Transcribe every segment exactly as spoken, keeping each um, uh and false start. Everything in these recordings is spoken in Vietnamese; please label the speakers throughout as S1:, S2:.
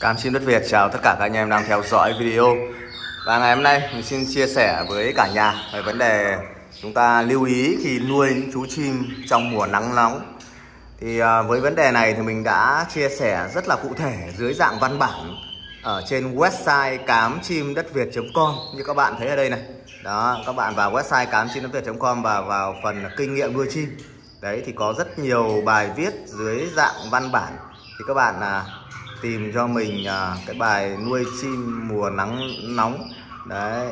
S1: Cam chim đất Việt chào tất cả các anh em đang theo dõi video. Và ngày hôm nay mình xin chia sẻ với cả nhà về vấn đề chúng ta lưu ý khi nuôi những chú chim trong mùa nắng nóng. Thì với vấn đề này thì mình đã chia sẻ rất là cụ thể dưới dạng văn bản ở trên website cám chim đất việt chấm com như các bạn thấy ở đây này. Đó, các bạn vào website cám chim đất việt chấm com và vào phần kinh nghiệm nuôi chim. Đấy thì có rất nhiều bài viết dưới dạng văn bản. Thì các bạn là tìm cho mình à, cái bài nuôi chim mùa nắng nóng. Đấy.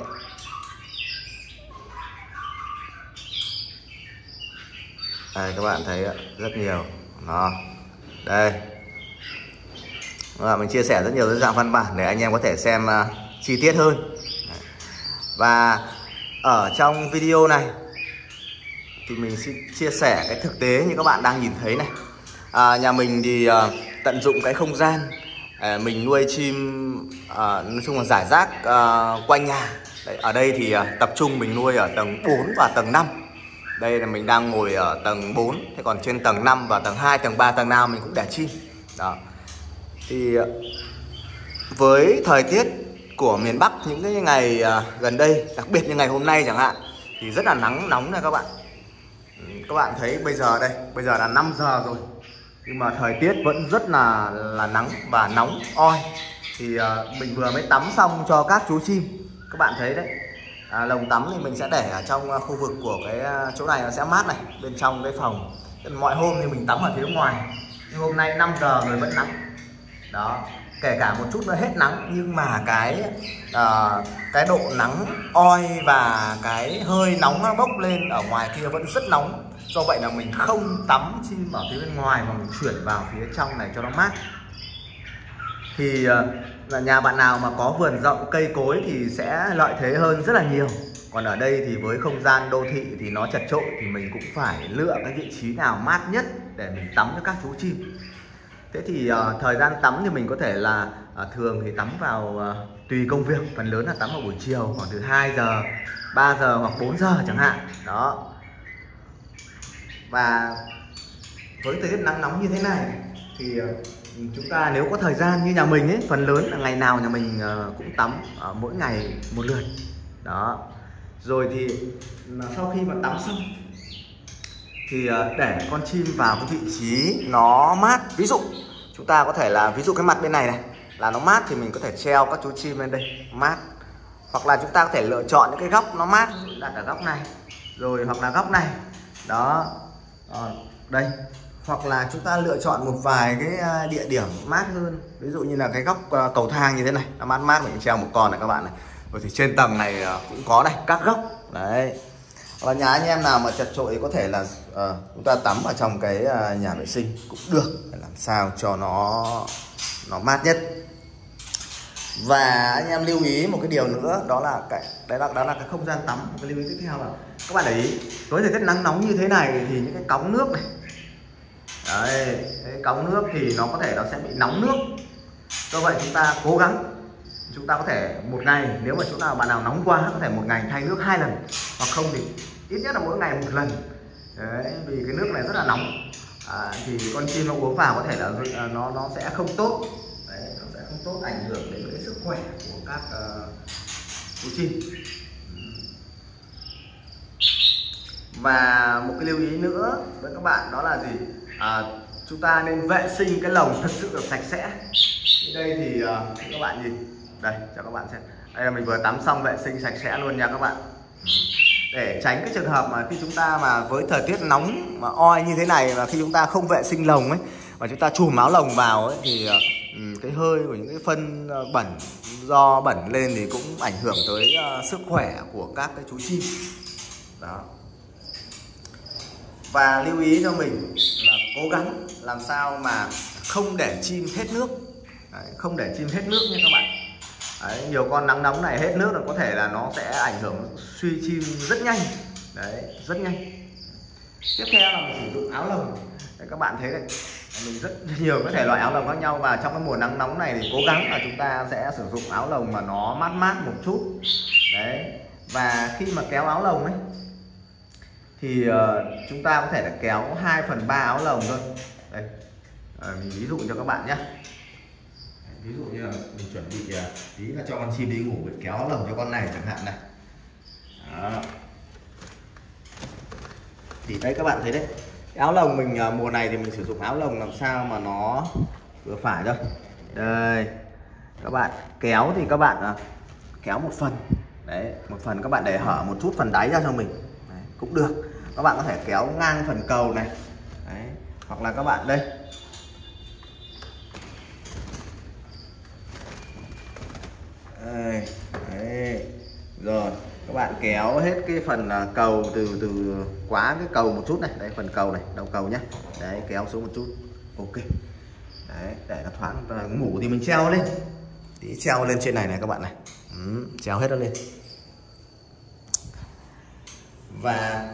S1: Đây các bạn thấy rất nhiều. Đó. Đây. Và mình chia sẻ rất nhiều dưới dạng văn bản để anh em có thể xem uh, chi tiết hơn. Và ở trong video này thì mình xin chia sẻ cái thực tế như các bạn đang nhìn thấy này. À, nhà mình thì uh, tận dụng cái không gian à, mình nuôi chim uh, nói chung là rải rác uh, quanh nhà. Đấy, ở đây thì uh, tập trung mình nuôi ở tầng bốn và tầng năm. Đây là mình đang ngồi ở tầng bốn. Thế còn trên tầng năm và tầng hai, tầng ba, tầng nào mình cũng để chim. Đó. Thì uh, với thời tiết của miền Bắc những cái ngày uh, gần đây, đặc biệt như ngày hôm nay chẳng hạn, thì rất là nắng nóng này các bạn. Các bạn thấy bây giờ đây, bây giờ là năm giờ rồi, nhưng mà thời tiết vẫn rất là là nắng và nóng oi. Thì uh, mình vừa mới tắm xong cho các chú chim. Các bạn thấy đấy, à, lồng tắm thì mình sẽ để ở trong uh, khu vực của cái uh, chỗ này nó sẽ mát này, bên trong cái phòng. Mọi hôm thì mình tắm ở phía ngoài, nhưng hôm nay năm giờ rồi vẫn nắng. Đó, kể cả một chút nữa hết nắng, nhưng mà cái uh, cái độ nắng oi và cái hơi nóng nó bốc lên ở ngoài kia vẫn rất nóng. Do vậy là mình không tắm chim ở phía bên ngoài mà mình chuyển vào phía trong này cho nó mát. Thì uh, là nhà bạn nào mà có vườn rộng cây cối thì sẽ lợi thế hơn rất là nhiều. Còn ở đây thì với không gian đô thị thì nó chật chội, thì mình cũng phải lựa cái vị trí nào mát nhất để mình tắm cho các chú chim. Thế thì uh, thời gian tắm thì mình có thể là uh, thường thì tắm vào uh, tùy công việc, phần lớn là tắm vào buổi chiều khoảng từ hai giờ, ba giờ hoặc bốn giờ chẳng hạn. Đó. Và với thời tiết nắng nóng như thế này thì uh, chúng ta nếu có thời gian như nhà mình ấy, phần lớn là ngày nào nhà mình uh, cũng tắm uh, mỗi ngày một lượt. Đó. Rồi thì uh, sau khi mà tắm xong thì để con chim vào cái vị trí nó mát. Ví dụ chúng ta có thể là ví dụ cái mặt bên này này là nó mát thì mình có thể treo các chú chim lên đây mát. Hoặc là chúng ta có thể lựa chọn những cái góc nó mát, đặt ở góc này, rồi hoặc là góc này. Đó. À, đây. Hoặc là chúng ta lựa chọn một vài cái địa điểm mát hơn. Ví dụ như là cái góc cầu thang như thế này, nó mát mát mình treo một con này các bạn này. Rồi thì trên tầng này cũng có này, các góc. Đấy. Và nhà anh em nào mà chật chội có thể là uh, chúng ta tắm ở trong cái uh, nhà vệ sinh cũng được, để làm sao cho nó nó mát nhất. Và anh em lưu ý một cái điều nữa, đó là cái đấy là đó là cái không gian tắm. Một cái lưu ý tiếp theo là các bạn để ý với thời tiết nắng nóng như thế này thì những cái cống nước này, đấy, cái cống nước thì nó có thể nó sẽ bị nóng nước. Do vậy chúng ta cố gắng, chúng ta có thể một ngày, nếu mà chỗ nào bạn nào nóng quá có thể một ngày thay nước hai lần, hoặc không thì ít nhất là mỗi ngày một lần. Đấy, vì cái nước này rất là nóng, à, thì con chim nó uống vào có thể là nó nó sẽ không tốt. Đấy, nó sẽ không tốt, ảnh hưởng đến cái sức khỏe của các uh, chú chim. Và một cái lưu ý nữa với các bạn đó là gì? À, chúng ta nên vệ sinh cái lồng thật sự được sạch sẽ. Đây thì uh, các bạn nhìn đây cho các bạn xem, đây là mình vừa tắm xong vệ sinh sạch sẽ luôn nha các bạn, để tránh cái trường hợp mà khi chúng ta mà với thời tiết nóng mà oi như thế này, mà khi chúng ta không vệ sinh lồng ấy mà chúng ta chùm áo lồng vào ấy thì uh, cái hơi của những cái phân uh, bẩn do bẩn lên thì cũng ảnh hưởng tới uh, sức khỏe của các cái chú chim. Đó. Và lưu ý cho mình là cố gắng làm sao mà không để chim hết nước. Đấy, không để chim hết nước nha các bạn. Đấy, nhiều con nắng nóng này hết nước là có thể là nó sẽ ảnh hưởng suy chim rất nhanh. Đấy, rất nhanh. Tiếp theo là mình sử dụng áo lồng. Đấy, các bạn thấy đấy, mình rất nhiều cái thể loại áo lồng khác nhau, và trong cái mùa nắng nóng này thì cố gắng là chúng ta sẽ sử dụng áo lồng mà nó mát mát một chút. Đấy, và khi mà kéo áo lồng ấy thì uh, chúng ta có thể là kéo hai phần ba áo lồng thôi. Đây, à, mình ví dụ cho các bạn nhé. ví dụ như là mình chuẩn bị tí là cho con chim đi ngủ, kéo áo lồng cho con này chẳng hạn này. Đó. Thì đây các bạn thấy đấy, áo lồng mình mùa này thì mình sử dụng áo lồng làm sao mà nó vừa phải thôi. Đây các bạn kéo thì các bạn kéo một phần đấy, một phần các bạn để hở một chút phần đáy ra cho mình đấy, cũng được. Các bạn có thể kéo ngang phần cầu này đấy, hoặc là các bạn đây đây đấy. Rồi các bạn kéo hết cái phần cầu từ từ quá cái cầu một chút này, đây phần cầu này, đầu cầu nhé, đấy kéo xuống một chút, ok đấy, để nó thoáng. Ngủ thì mình treo lên tí, treo lên trên này này các bạn này, ừ, treo hết nó lên. Và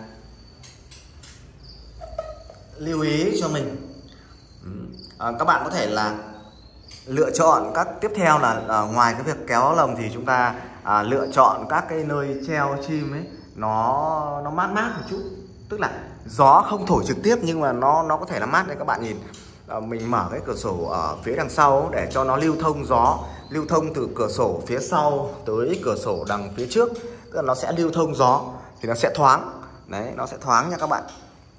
S1: lưu ý cho mình, à, các bạn có thể là lựa chọn các tiếp theo là à, ngoài cái việc kéo lồng thì chúng ta à, lựa chọn các cái nơi treo chim ấy nó nó mát mát một chút, tức là gió không thổi trực tiếp nhưng mà nó nó có thể là mát. Đây các bạn nhìn, à, mình mở cái cửa sổ ở phía đằng sau để cho nó lưu thông gió, lưu thông từ cửa sổ phía sau tới cửa sổ đằng phía trước, tức là nó sẽ lưu thông gió thì nó sẽ thoáng đấy, nó sẽ thoáng nha các bạn.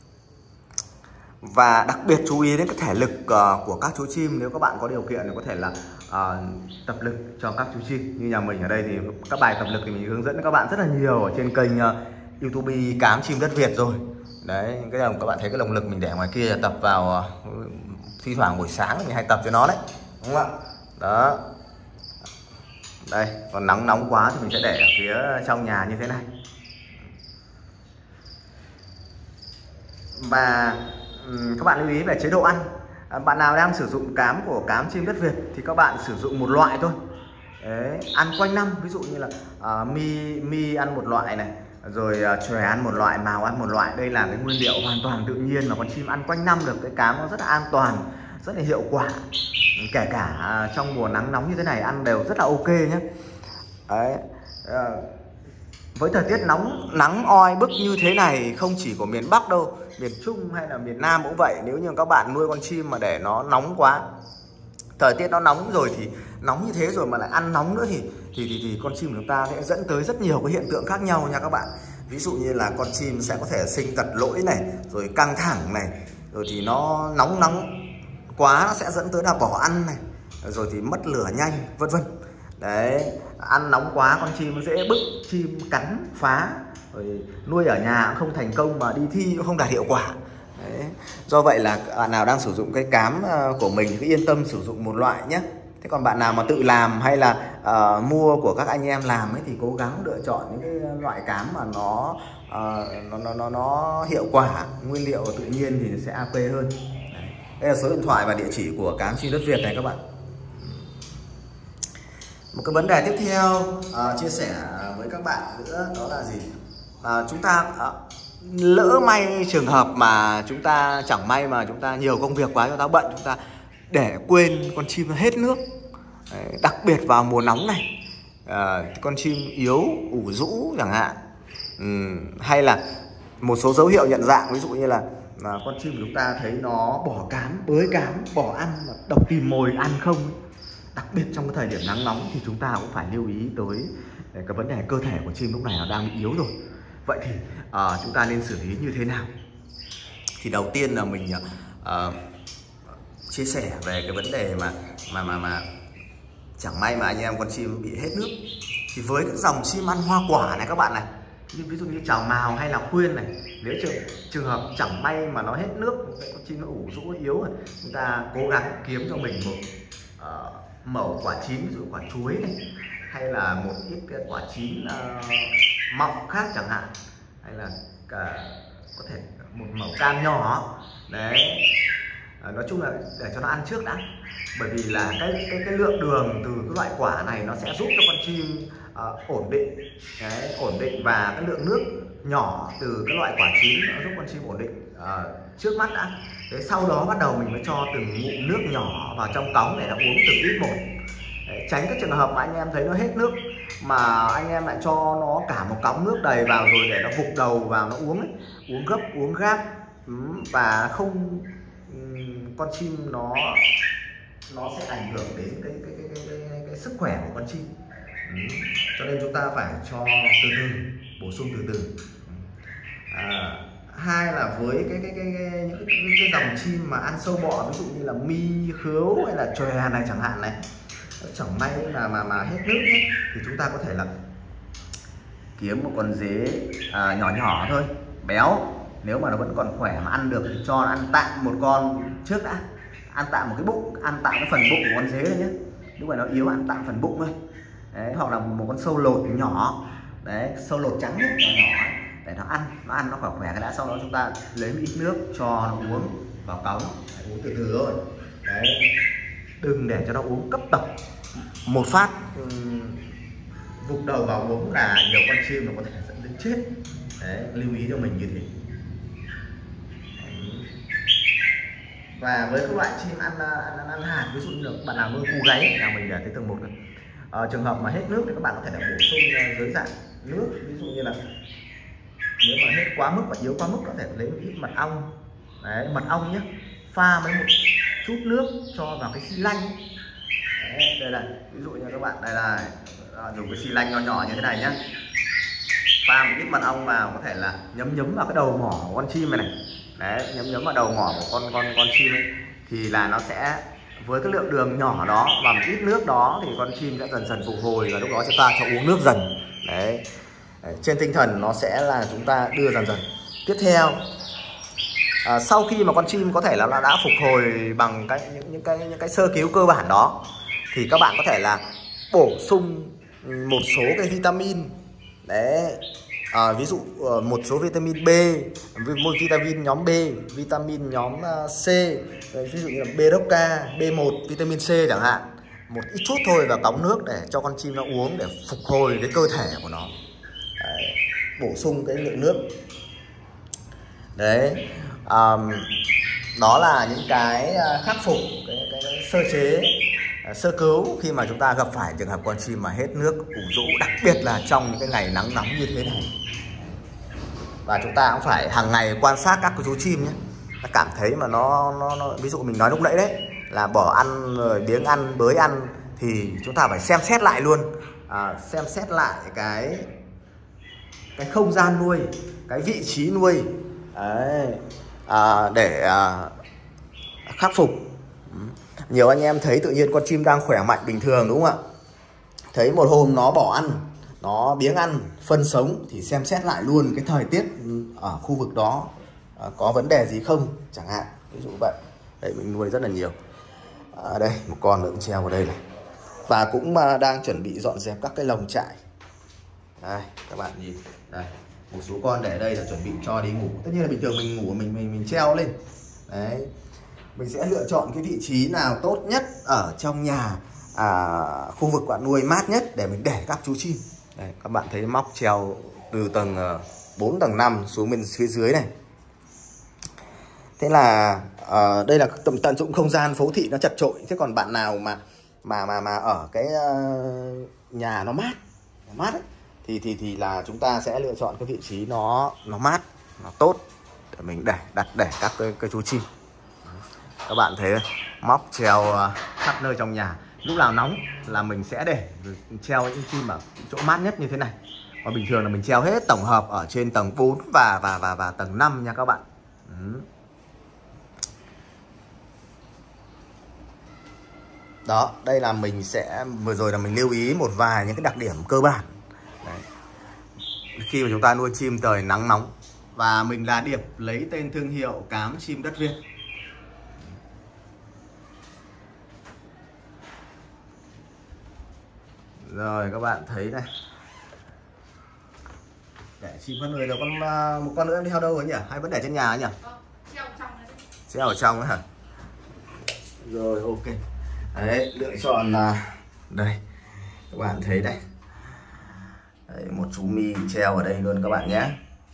S1: Và đặc biệt chú ý đến cái thể lực uh, của các chú chim. Nếu các bạn có điều kiện thì có thể là uh, tập lực cho các chú chim. Như nhà mình ở đây thì các bài tập lực thì mình hướng dẫn các bạn rất là nhiều ở trên kênh uh, YouTube Cám Chim Đất Việt rồi. Đấy, cái đồng các bạn thấy cái lồng lực mình để ngoài kia tập vào uh, thi thoảng buổi sáng mình hay tập cho nó đấy, đúng không ạ? Đó. Đây, còn nắng nóng quá thì mình sẽ để ở phía trong nhà như thế này. Và các bạn lưu ý về chế độ ăn. à, Bạn nào đang sử dụng cám của Cám Chim Đất Việt thì các bạn sử dụng một loại thôi. Đấy, ăn quanh năm, ví dụ như là uh, mi mi ăn một loại này, rồi uh, chòe ăn một loại, mào ăn một loại. Đây là cái nguyên liệu hoàn toàn tự nhiên mà con chim ăn quanh năm được. Cái cám nó rất là an toàn, rất là hiệu quả. Kể cả uh, trong mùa nắng nóng như thế này ăn đều rất là ok nhé. Đấy, uh, với thời tiết nóng nắng oi bức như thế này không chỉ của miền Bắc đâu, miền Trung hay là miền Nam cũng vậy. Nếu như các bạn nuôi con chim mà để nó nóng quá, thời tiết nó nóng rồi thì nóng như thế rồi mà lại ăn nóng nữa thì thì thì, thì con chim của chúng ta sẽ dẫn tới rất nhiều cái hiện tượng khác nhau nha các bạn. Ví dụ như là con chim sẽ có thể sinh tật lỗi này, rồi căng thẳng này, rồi thì nó nóng nóng quá nó sẽ dẫn tới là bỏ ăn này, rồi thì mất lửa nhanh, vân vân. Đấy, ăn nóng quá con chim nó dễ bức, chim cắn phá, rồi nuôi ở nhà cũng không thành công mà đi thi cũng không đạt hiệu quả. Đấy. Do vậy là bạn nào đang sử dụng cái cám của mình cứ yên tâm sử dụng một loại nhé. Thế còn bạn nào mà tự làm hay là uh, mua của các anh em làm ấy thì cố gắng lựa chọn những cái loại cám mà nó uh, nó, nó nó nó hiệu quả, nguyên liệu tự nhiên thì sẽ ok hơn. Đấy. Đây là số điện thoại và địa chỉ của Cám Chim Đất Việt này các bạn. Một cái vấn đề tiếp theo uh, chia sẻ với các bạn nữa đó là gì? Uh, chúng ta uh, lỡ may trường hợp mà chúng ta chẳng may mà chúng ta nhiều công việc quá, chúng ta bận, chúng ta để quên con chim nó hết nước. Đấy, đặc biệt vào mùa nóng này, à, con chim yếu, ủ rũ chẳng hạn, uhm, hay là một số dấu hiệu nhận dạng, ví dụ như là, là con chim của chúng ta thấy nó bỏ cám, bới cám, bỏ ăn, độc tìm mồi ăn không ấy. Đặc biệt trong cái thời điểm nắng nóng thì chúng ta cũng phải lưu ý tới cái vấn đề cơ thể của chim lúc này nó đang bị yếu rồi. Vậy thì uh, chúng ta nên xử lý như thế nào? Thì đầu tiên là mình uh, chia sẻ về cái vấn đề mà mà mà mà chẳng may mà anh em con chim bị hết nước. Thì với cái dòng chim ăn hoa quả này các bạn này, ví dụ như trào mào hay là khuyên này, nếu trường, trường hợp chẳng may mà nó hết nước, con chim nó ủ rũ yếu, chúng ta cố gắng kiếm cho mình một uh, mẩu quả chín, ví dụ quả chuối này, hay là một ít cái quả chín uh, mọng khác chẳng hạn, hay là cả có thể một mẩu cam nhỏ đấy. À, nói chung là để cho nó ăn trước đã, bởi vì là cái cái cái lượng đường từ cái loại quả này nó sẽ giúp cho con chim uh, ổn định, đấy, ổn định, và cái lượng nước nhỏ từ cái loại quả chín nó giúp con chim ổn định uh, trước mắt đã. Thế sau đó bắt đầu mình mới cho từng ngụm nước nhỏ vào trong cống để nó uống từng ít một. Đấy, tránh cái trường hợp mà anh em thấy nó hết nước mà anh em lại cho nó cả một cống nước đầy vào rồi để nó vụt đầu vào nó uống ấy, uống gấp uống gáp, và không con chim nó nó sẽ ảnh hưởng đến cái cái cái cái, cái, cái, cái sức khỏe của con chim. Ừ. Cho nên chúng ta phải cho từ từ, bổ sung từ từ. À, hai là với cái cái cái, cái những cái, cái, cái dòng chim mà ăn sâu bọ, ví dụ như là mi, khứu hay là chòe này chẳng hạn này, chẳng may mà mà mà hết nước ấy, thì chúng ta có thể là kiếm một con dế à, nhỏ nhỏ thôi, béo, nếu mà nó vẫn còn khỏe mà ăn được thì cho nó ăn tạm một con trước đã, ăn tạm một cái bụng, ăn tạm cái phần bụng của con dế này nhé, lúc này nó yếu ăn tạm phần bụng thôi. Đấy, hoặc là một con sâu lột nhỏ, đấy, sâu lột trắng ấy, nhỏ nhỏ ấy, để nó ăn, nó ăn nó khỏe khỏe cái đã, sau đó chúng ta lấy một ít nước cho nó uống vào cống, uống từ từ thôi. Đấy, đừng để cho nó uống cấp tốc một phát, vụt đầu vào uống là nhiều con chim nó có thể dẫn đến chết. Đấy, lưu ý cho mình như thế. Và với các loại chim ăn ăn, ăn, ăn hạt, ví dụ như là bạn nào nuôi cu gáy, nhà mình để tới từng một này. À, trường hợp mà hết nước thì các bạn có thể là bổ sung dưới dạng nước, ví dụ như là nếu mà hết quá mức và yếu quá mức có thể lấy một ít mật ong. Đấy, mật ong nhé, pha với một chút nước cho vào cái xi lanh. Đấy, đây là ví dụ như các bạn đây là dùng cái xi lanh nhỏ nhỏ như thế này nhé, pha một ít mật ong vào, có thể là nhấm nhấm vào cái đầu mỏ của con chim này này. Đấy, nhấm nhấm vào đầu mỏ của con con con chim ấy, thì là nó sẽ với cái lượng đường nhỏ đó và một ít nước đó thì con chim sẽ dần dần phục hồi, và lúc đó chúng ta cho uống nước dần. Đấy, đấy, trên tinh thần nó sẽ là chúng ta đưa dần dần. Tiếp theo, à, sau khi mà con chim có thể là nó đã phục hồi bằng cái những những cái những cái sơ cứu cơ bản đó, thì các bạn có thể là bổ sung một số cái vitamin. Đấy, à, ví dụ một số vitamin B, một vitamin nhóm B, vitamin nhóm C, ví dụ như là B-Doca, B một, vitamin C chẳng hạn, một ít chút thôi vào cống nước để cho con chim nó uống để phục hồi cái cơ thể của nó. Đấy, bổ sung cái lượng nước. Đấy, um, đó là những cái khắc phục cái, cái, cái sơ chế, sơ cứu khi mà chúng ta gặp phải trường hợp con chim mà hết nước, ủ rũ, đặc biệt là trong những cái ngày nắng nóng như thế này. Và chúng ta cũng phải hàng ngày quan sát các chú chim nhé. Nó cảm thấy mà nó, nó, nó ví dụ mình nói lúc nãy đấy là bỏ ăn rồi biếng ăn, bới ăn, thì chúng ta phải xem xét lại luôn, à, xem xét lại cái cái không gian nuôi, cái vị trí nuôi. Đấy, à, để à, khắc phục. Nhiều anh em thấy tự nhiên con chim đang khỏe mạnh bình thường đúng không ạ, thấy một hôm nó bỏ ăn, nó biếng ăn, phân sống, thì xem xét lại luôn cái thời tiết ở khu vực đó à, có vấn đề gì không chẳng hạn, ví dụ vậy. Đây mình nuôi rất là nhiều. À, đây một con nữa treo vào đây này, và cũng đang chuẩn bị dọn dẹp các cái lồng trại. Đây các bạn nhìn đây, một số con để đây là chuẩn bị cho đi ngủ. Tất nhiên là bình thường mình ngủ mình mình mình treo lên. Đấy, mình sẽ lựa chọn cái vị trí nào tốt nhất ở trong nhà, à, khu vực bạn nuôi mát nhất để mình để các chú chim. Đây, các bạn thấy móc treo từ tầng bốn, tầng năm xuống bên phía dưới này. Thế là uh, đây là tận tận dụng không gian phố thị nó chật chội. Thế còn bạn nào mà mà mà mà ở cái uh, nhà nó mát, nó mát ấy, thì thì thì là chúng ta sẽ lựa chọn cái vị trí nó nó mát, nó tốt để mình để đặt để các cái, cái chú chim. Các bạn thấy móc treo khắp nơi trong nhà, lúc nào nóng là mình sẽ để treo những chim ở chỗ mát nhất như thế này. Và bình thường là mình treo hết tổng hợp ở trên tầng bốn và và và và tầng năm nha các bạn. Ừ. Đó, đây là mình sẽ vừa rồi là mình lưu ý một vài những cái đặc điểm cơ bản. Đấy, khi mà chúng ta nuôi chim trời nắng nóng. Và mình là Điệp, lấy tên thương hiệu cám chim đất Việt. Rồi các bạn thấy này, để chim phân người rồi, con một con nữa đi theo đâu rồi nhỉ, hay vẫn để trên nhà nhỉ? Treo ở trong ấy hả? Rồi ok. Đấy, lựa chọn là đây, các bạn thấy đây, đấy, một chú mi treo ở đây luôn các bạn nhé.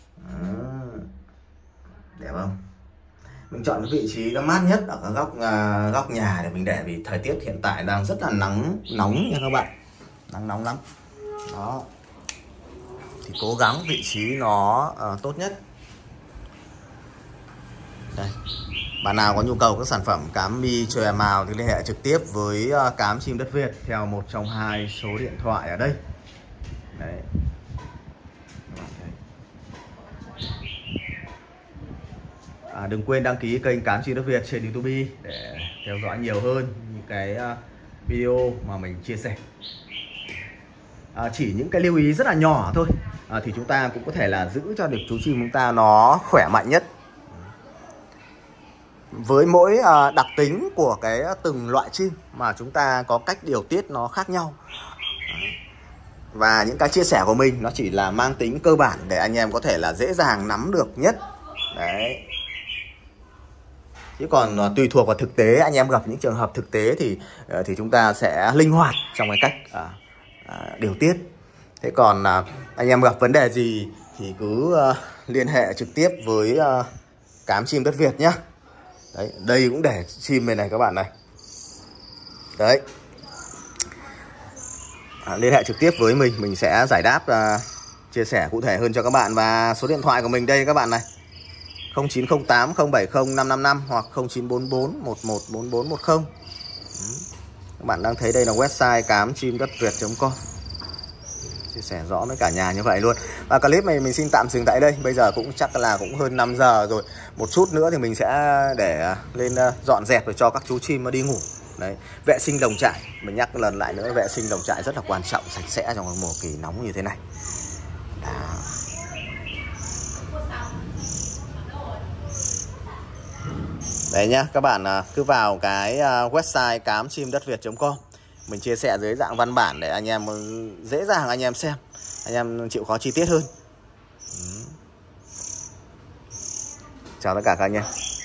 S1: Đẹp không? Mình chọn cái vị trí nó mát nhất ở cái góc uh, góc nhà để mình để, vì thời tiết hiện tại đang rất là nắng nóng nha các bạn, nắng nóng lắm. Đó, thì cố gắng vị trí nó uh, tốt nhất. Đây, Bạn nào có nhu cầu các sản phẩm cám mi chòe mào thì liên hệ trực tiếp với Cám Chim Đất Việt theo một trong hai số điện thoại ở đây. Đấy. À, đừng quên đăng ký kênh Cám Chim Đất Việt trên YouTube để theo dõi nhiều hơn những cái video mà mình chia sẻ. À, chỉ những cái lưu ý rất là nhỏ thôi, à, thì chúng ta cũng có thể là giữ cho được chú chim chúng ta nó khỏe mạnh nhất. Với mỗi à, đặc tính của cái từng loại chim mà chúng ta có cách điều tiết nó khác nhau. Và những cái chia sẻ của mình nó chỉ là mang tính cơ bản để anh em có thể là dễ dàng nắm được nhất. Đấy. Chứ còn à, tùy thuộc vào thực tế, anh em gặp những trường hợp thực tế thì à, thì chúng ta sẽ linh hoạt trong cái cách à, à, điều tiết. Thế còn à, anh em gặp vấn đề gì thì cứ à, liên hệ trực tiếp với à, Cám Chim Đất Việt nhé. Đấy, đây cũng để chim bên này các bạn này. Đấy. À, liên hệ trực tiếp với mình, mình sẽ giải đáp à, chia sẻ cụ thể hơn cho các bạn. Và số điện thoại của mình đây các bạn này, không chín không tám không bảy không năm năm năm hoặc không chín bốn bốn một một bốn bốn một không. Các bạn đang thấy đây là website cám chim đất việt chấm com. Chia sẻ rõ với cả nhà như vậy luôn. Và clip này mình xin tạm dừng tại đây. Bây giờ cũng chắc là cũng hơn năm giờ rồi. Một chút nữa thì mình sẽ để lên dọn dẹp để cho các chú chim nó đi ngủ. Đấy, vệ sinh lồng trại. Mình nhắc lần lại nữa, vệ sinh lồng trại rất là quan trọng, sạch sẽ trong mùa kỳ nóng như thế này. Đó. Đấy nhá, các bạn cứ vào cái website cám chim đất việt chấm com. Mình chia sẻ dưới dạng văn bản để anh em dễ dàng anh em xem, anh em chịu khó chi tiết hơn. Chào tất cả các anh em.